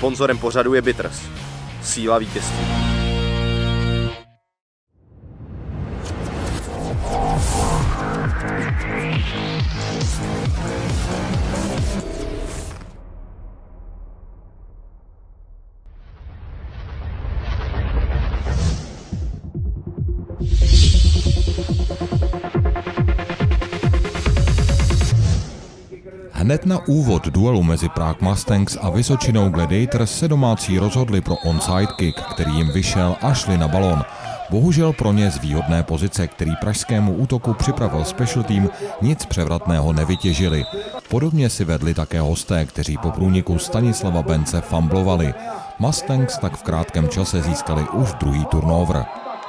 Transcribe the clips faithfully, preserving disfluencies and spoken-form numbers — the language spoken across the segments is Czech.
Sponzorem pořadu je Bitters. Síla vítězství. Hned na úvod duelu mezi Prague Mustangs a Vysočinou Gladiators se domácí rozhodli pro onside kick, který jim vyšel a šli na balón. Bohužel pro ně z výhodné pozice, který pražskému útoku připravil special team, nic převratného nevytěžili. Podobně si vedli také hosté, kteří po průniku Stanislava Bence fumblovali. Mustangs tak v krátkém čase získali už druhý turnover.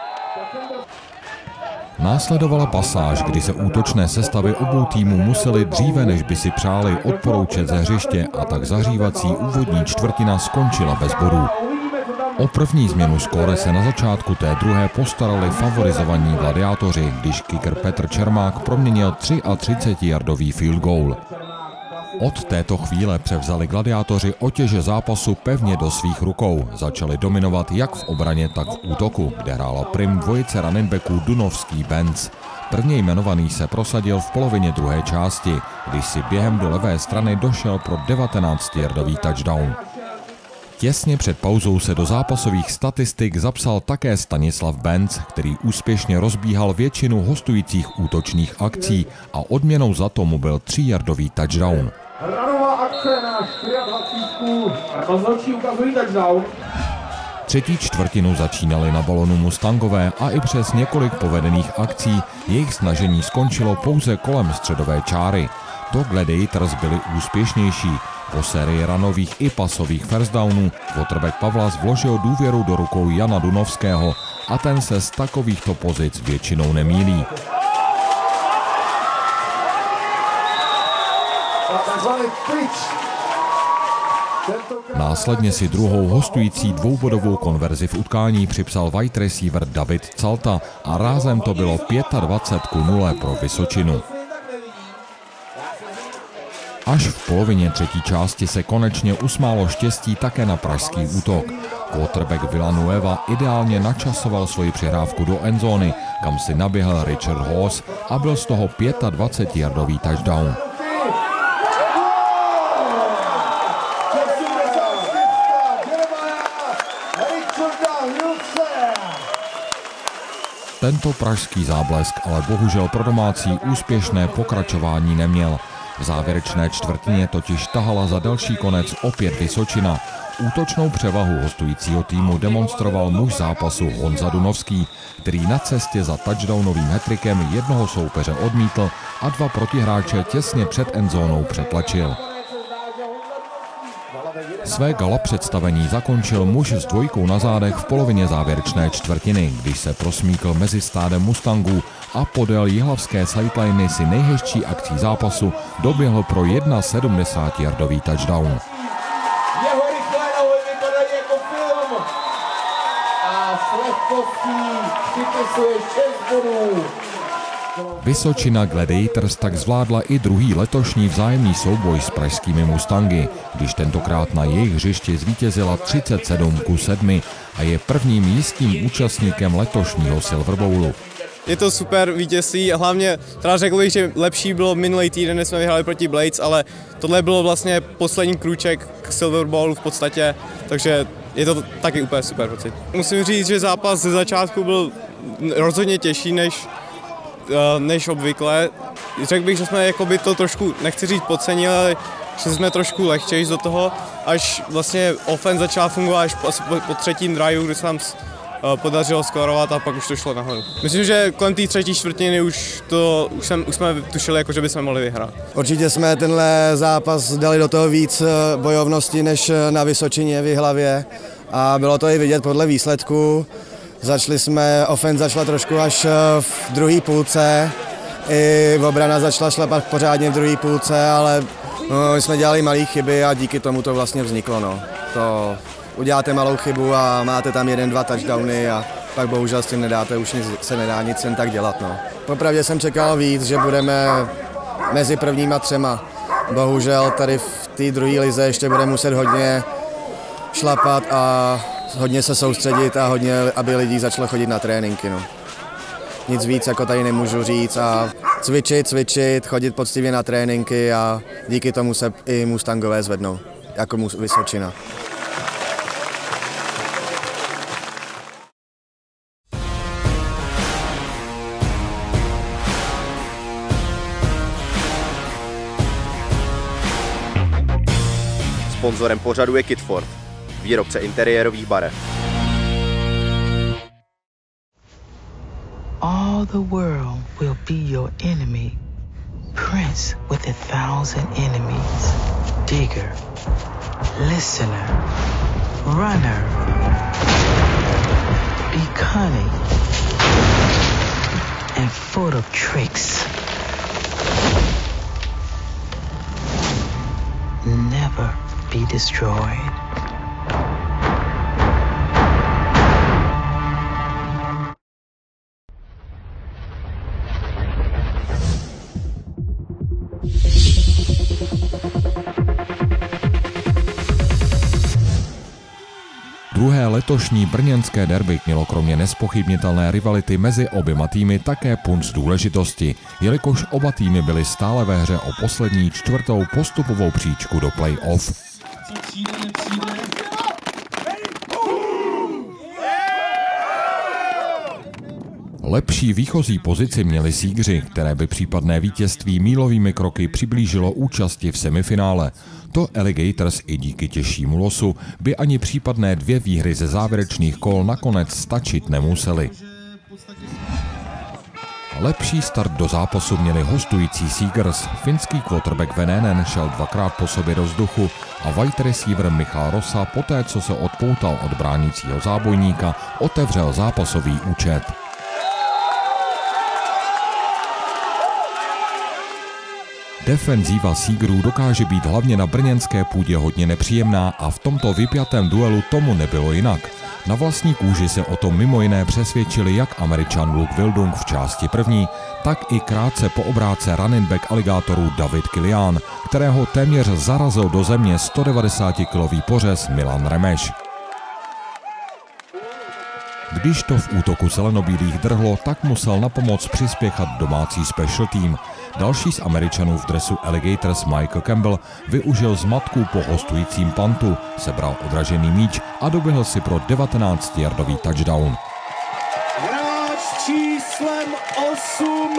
Následovala pasáž, kdy se útočné sestavy obou týmů museli dříve, než by si přáli, odporoučet ze hřiště a tak zahřívací úvodní čtvrtina skončila bez bodů. O první změnu skóre se na začátku té druhé postarali favorizovaní gladiátoři, když kicker Petr Čermák proměnil třicetitři-yardový field goal. Od této chvíle převzali gladiátoři otěže zápasu pevně do svých rukou. Začali dominovat jak v obraně, tak v útoku, kde hrála prim dvojice running backů Dunovský Benz. Prvně jmenovaný se prosadil v polovině druhé části, když si během do levé strany došel pro devatenácti-yardový touchdown. Těsně před pauzou se do zápasových statistik zapsal také Stanislav Benz, který úspěšně rozbíhal většinu hostujících útočných akcí a odměnou za to mu byl tří-yardový touchdown. Ranová akce na dvacítku čtyři, rozhodčí ukazují touchdown. Třetí čtvrtinu začínali na balonu Mustangové a i přes několik povedených akcí jejich snažení skončilo pouze kolem středové čáry. To Gladiators byli úspěšnější. Po sérii ranových i pasových first downů quarterback Pavlas vložil důvěru do rukou Jana Dunovského a ten se z takovýchto pozic většinou nemýlí. Následně si druhou hostující dvoubodovou konverzi v utkání připsal wide receiver David Calta a rázem to bylo dvacet pět ku nule pro Vysočinu. Až v polovině třetí části se konečně usmálo štěstí také na pražský útok. Quarterback Villanueva ideálně načasoval svoji přihrávku do endzóny, kam si naběhl Richard Hoss a byl z toho dvacetipětiyardový touchdown. Tento pražský záblesk ale bohužel pro domácí úspěšné pokračování neměl. V závěrečné čtvrtině totiž tahala za další konec opět Vysočina. Útočnou převahu hostujícího týmu demonstroval muž zápasu Honza Dunovský, který na cestě za touchdownovým hattrickem jednoho soupeře odmítl a dva protihráče těsně před endzónou přetlačil. Své gala představení zakončil muž s dvojkou na zádech v polovině závěrečné čtvrtiny, když se prosmíkl mezi stádem Mustangů a podél jihlavské sideliny si nejhezčí akcí zápasu doběhl pro sedmdesátiyardový touchdown. Jeho rychlé nohy vypadají jako film a s lehkostí připisuje šest bodů. Vysočina Gladiators tak zvládla i druhý letošní vzájemný souboj s pražskými Mustangy, když tentokrát na jejich hřišti zvítězila třicet sedm ku sedmi a je prvním jistým účastníkem letošního Silver Bowlu. Je to super vítězství a hlavně teda řekl bych, že lepší bylo minulý týden, než jsme vyhráli proti Blades, ale tohle bylo vlastně poslední krůček k Silver Bowlu v podstatě, takže je to taky úplně super pocit. Musím říct, že zápas ze začátku byl rozhodně těžší než než obvykle. Řekl bych, že jsme jakoby to trošku, nechci říct podcenili, ale že jsme trošku lehčejší do toho, až vlastně offense začala fungovat až po, po, po třetím driveu, kdy se nám podařilo skórovat a pak už to šlo nahoru. Myslím, že kolem té třetí čtvrtiny už, to, už, jsem, už jsme tušili, jako, že bychom mohli vyhrát. Určitě jsme tenhle zápas dali do toho víc bojovnosti než na Vysočině v Jihlavě a bylo to i vidět podle výsledku. Začali jsme, offense začala trošku až v druhé půlce, i obrana začala šlapat pořádně v druhé půlce, ale no, my jsme dělali malé chyby a díky tomu to vlastně vzniklo. No. To uděláte malou chybu a máte tam jeden, dva touchdowny a pak bohužel s tím nedáte, už nic, se nedá nic jen tak dělat. No. Popravdě jsem čekal víc, že budeme mezi prvníma třema. Bohužel tady v té druhé lize ještě bude muset hodně šlapat a hodně se soustředit a hodně, aby lidi začalo chodit na tréninky. No. Nic víc jako tady nemůžu říct a cvičit, cvičit, chodit poctivě na tréninky a díky tomu se i Mustangové zvednou, jako Vysočina. Sponzorem pořadu je Kitford, výrobce interiérových barev. All the world will be your enemy. Prince with a thousand enemies. Digger, listener, runner. Be cunning and full of tricks. Never be destroyed. Druhé letošní brněnské derby mělo kromě nespochybnitelné rivality mezi oběma týmy také punc důležitosti, jelikož oba týmy byly stále ve hře o poslední čtvrtou postupovou příčku do play-off. Lepší výchozí pozici měli Sígři, které by případné vítězství mílovými kroky přiblížilo účasti v semifinále. To Alligators i díky těžšímu losu by ani případné dvě výhry ze závěrečných kol nakonec stačit nemusely. Lepší start do zápasu měli hostující Seagers. Finský quarterback Venenen šel dvakrát po sobě do vzduchu a wide receiver Michal Rosa poté, co se odpoutal od bránícího zábojníka, otevřel zápasový účet. Defenzíva Seagerů dokáže být hlavně na brněnské půdě hodně nepříjemná a v tomto vypjatém duelu tomu nebylo jinak. Na vlastní kůži se o tom mimo jiné přesvědčili jak Američan Luke Wildung v části první, tak i krátce po obrátce running back Alligatorů David Kilian, kterého téměř zarazil do země sto devadesátikilový pořez Milan Remeš. Když to v útoku zelenobílých drhlo, tak musel na pomoc přispěchat domácí special team. Další z Američanů v dresu Alligators Michael Campbell využil zmatku po hostujícím pantu, sebral odražený míč a doběhl si pro devatenáctiyardový touchdown. Hráč číslem osm.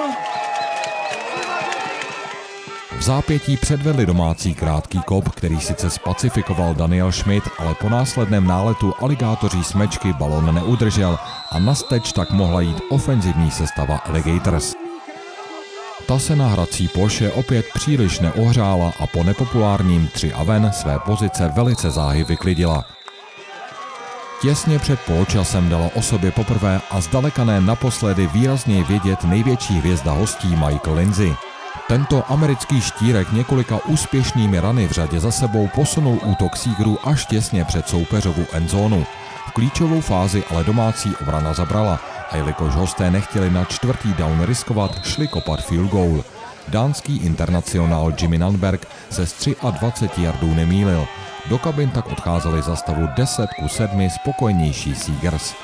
V zápětí předvedli domácí krátký kop, který sice spacifikoval Daniel Schmidt, ale po následném náletu aligátoří smečky balón neudržel a na steč tak mohla jít ofenzivní sestava Alligators. Ta se na hrací ploše opět příliš neohřála a po nepopulárním tři a ven své pozice velice záhy vyklidila. Těsně před poločasem dala o sobě poprvé a zdaleka ne naposledy výrazněji vědět největší hvězda hostí Michael Lindsay. Tento americký štírek několika úspěšnými rany v řadě za sebou posunul útok Seagerů až těsně před soupeřovu endzónu. V klíčovou fázi ale domácí obrana zabrala a jelikož hosté nechtěli na čtvrtý down riskovat, šli kopat field goal. Dánský internacionál Jimmy Nantberg se z dvacet tři yardů nemýlil. Do kabin tak odcházeli za stavu deset ku sedmi spokojenější Seagers.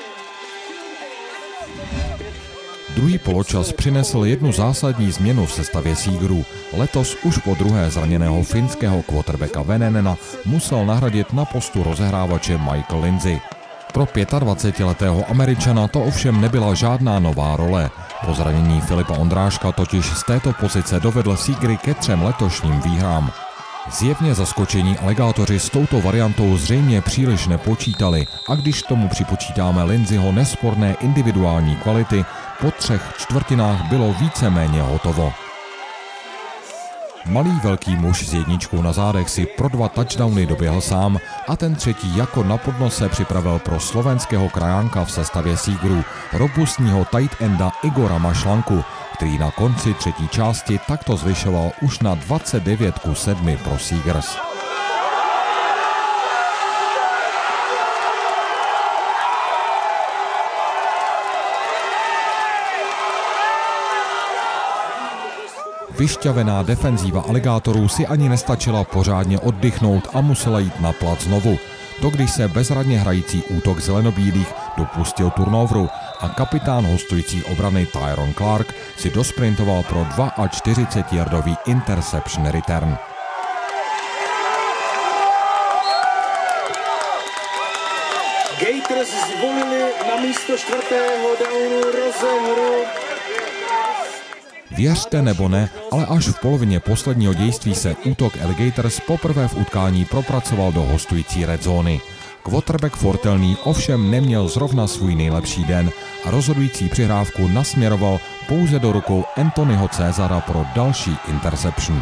Druhý poločas přinesl jednu zásadní změnu v sestavě Seagerů. Letos už po druhé zraněného finského quarterbacka Venenena musel nahradit na postu rozehrávače Michael Lindsay. Pro dvacetiletého Američana to ovšem nebyla žádná nová role. Po zranění Filipa Ondráška totiž z této pozice dovedl Seagery ke třem letošním výhrám. Zjevně zaskočení aligátoři s touto variantou zřejmě příliš nepočítali a když tomu připočítáme Lindsayho nesporné individuální kvality, po třech čtvrtinách bylo víceméně hotovo. Malý velký muž s jedničkou na zádech si pro dva touchdowny doběhl sám a ten třetí jako na podnose připravil pro slovenského krajánka v sestavě Seagerů, robustního tight enda Igora Mašlanku, který na konci třetí části takto zvyšoval už na dvacet devět ku sedmi pro Seagers. vyšťavená defenzíva Aligátorů si ani nestačila pořádně oddychnout a musela jít na plac znovu. To když se bezradně hrající útok zelenobílých dopustil turnovru a kapitán hostujících obrany Tyrone Clark si dosprintoval pro čtyřicetidvojardový interception return. Gators zvolili na místo čtvrtého downu rozehru. Věřte nebo ne, ale až v polovině posledního dějství se útok Alligators poprvé v utkání propracoval do hostující red zóny. Quarterback Fortelný ovšem neměl zrovna svůj nejlepší den a rozhodující přihrávku nasměroval pouze do rukou Anthonyho Césara pro další interception.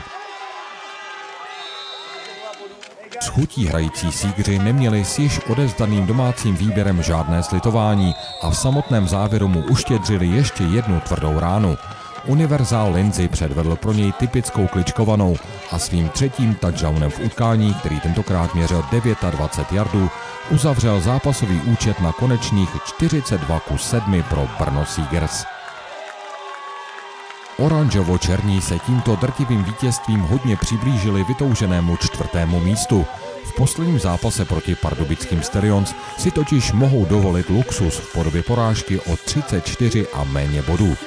S chutí hrající sígři neměli s již odevzdaným domácím výběrem žádné slitování a v samotném závěru mu uštědřili ještě jednu tvrdou ránu. Univerzál Lindsay předvedl pro něj typickou kličkovanou a svým třetím touchdownem v utkání, který tentokrát měřil dvacet devět yardů, uzavřel zápasový účet na konečných čtyřicet dva ku sedmi pro Brno Seagers. Oranžovo-černí se tímto drtivým vítězstvím hodně přiblížili vytouženému čtvrtému místu. V posledním zápase proti pardubickým Stallions si totiž mohou dovolit luxus v podobě porážky o třicet čtyři a méně bodů.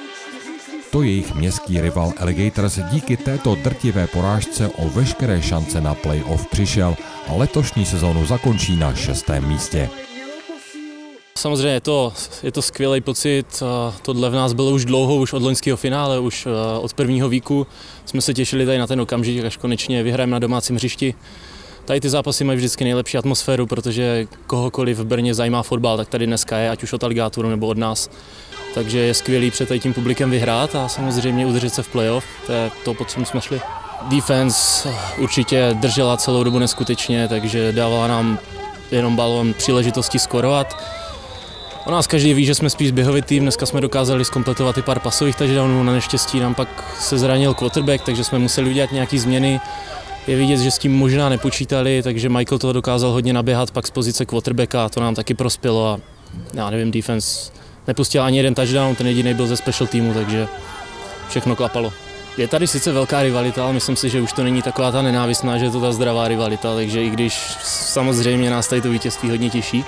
To jejich městský rival Alligators díky této drtivé porážce o veškeré šance na playoff přišel a letošní sezónu zakončí na šestém místě. Samozřejmě je to, je to skvělý pocit, tohle v nás bylo už dlouho, už od loňského finále, už od prvního víku. Jsme se těšili tady na ten okamžik, až konečně vyhrajeme na domácím hřišti. Tady ty zápasy mají vždycky nejlepší atmosféru, protože kohokoliv v Brně zajímá fotbal, tak tady dneska je, ať už od Alligátorů nebo od nás. Takže je skvělý před tady tím publikem vyhrát a samozřejmě udržet se v playoff, to je to, po čem jsme šli. Defense určitě držela celou dobu neskutečně, takže dávala nám jenom balón příležitosti skorovat. O nás každý ví, že jsme spíš běhový tým, dneska jsme dokázali zkompletovat i pár pasových touchdownů, na neštěstí nám pak se zranil quarterback, takže jsme museli udělat nějaké změny. Je vidět, že s tím možná nepočítali, takže Michael toho dokázal hodně naběhat pak z pozice quarterbacka a to nám taky prospělo a já nevím, defense nepustil ani jeden touchdown, ten jediný byl ze special týmu, takže všechno klapalo. Je tady sice velká rivalita, ale myslím si, že už to není taková ta nenávistná, že je to ta zdravá rivalita, takže i když samozřejmě nás tady to vítězství hodně těší,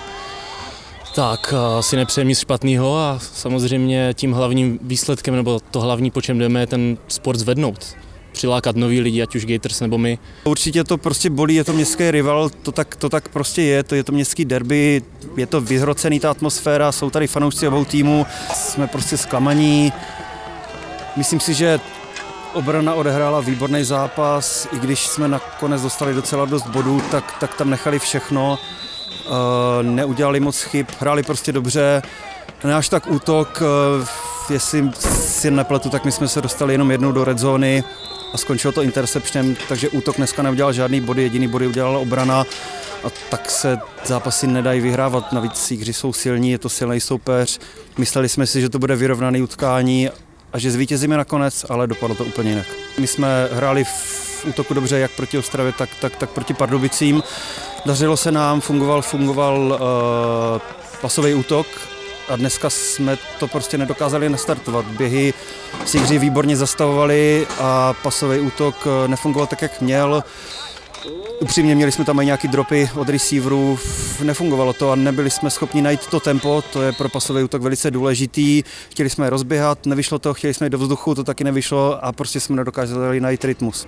tak si nepřejeme nic špatného a samozřejmě tím hlavním výsledkem, nebo to hlavní, po čem jdeme, je ten sport zvednout. Přilákat nový lidi, ať už Gators nebo my. Určitě to prostě bolí, je to městský rival, to tak, to tak prostě je, to je to městský derby, je to vyhrocený ta atmosféra, jsou tady fanoušci obou týmů, jsme prostě zklamaní. Myslím si, že obrana odehrála výborný zápas, i když jsme nakonec dostali docela dost bodů, tak, tak tam nechali všechno, neudělali moc chyb, hráli prostě dobře. Náš tak útok, jestli si nepletu, tak my jsme se dostali jenom jednou do red zóny a skončilo to interceptionem, takže útok dneska neudělal žádný body, jediný body udělala obrana a tak se zápasy nedají vyhrávat, navíc sígři jsou silní, je to silný soupeř. Mysleli jsme si, že to bude vyrovnaný utkání a že zvítězíme nakonec, ale dopadlo to úplně jinak. My jsme hráli v útoku dobře jak proti Ostravě, tak, tak, tak proti Pardubicím. Dařilo se nám, fungoval, fungoval uh, pasový útok, a dneska jsme to prostě nedokázali nastartovat. Běhy sígři výborně zastavovali a pasový útok nefungoval tak, jak měl. Upřímně měli jsme tam i nějaký dropy od receiverů, nefungovalo to a nebyli jsme schopni najít to tempo, to je pro pasový útok velice důležitý. Chtěli jsme je rozběhat, nevyšlo to, chtěli jsme jít do vzduchu, to taky nevyšlo a prostě jsme nedokázali najít rytmus.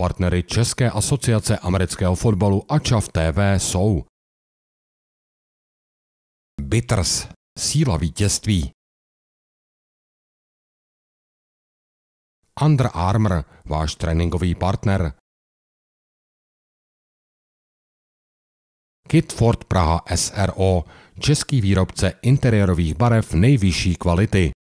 Partnery České asociace amerického fotbalu a Čav T V jsou Bitters, síla vítězství. Under Armour, váš tréninkový partner. Kitford Praha S R O, český výrobce interiérových barev nejvyšší kvality.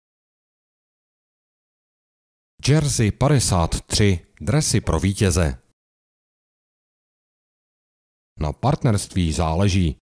Jersey padesát tři, dresy pro vítěze. Na partnerství záleží.